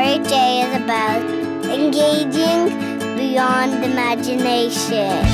RHA is about engaging beyond imagination.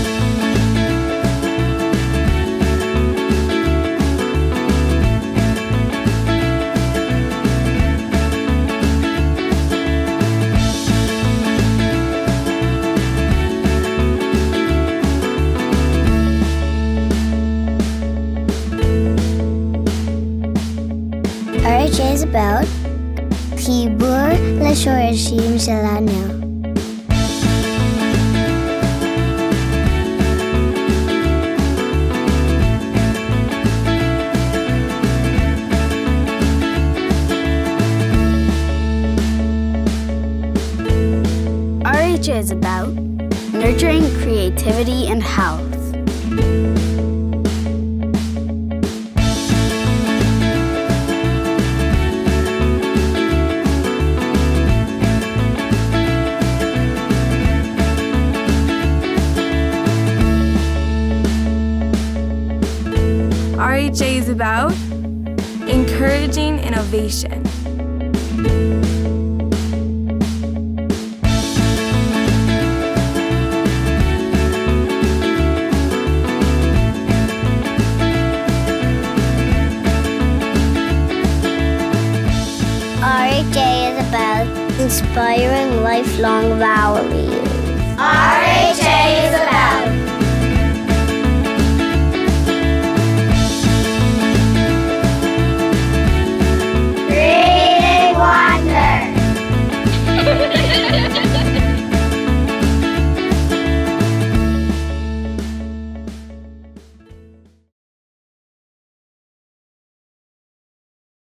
RHA is about hibur לשורשים שלנו. RHA is about nurturing creativity and health. RHA is about encouraging innovation. RHA is about inspiring lifelong values. RHA is about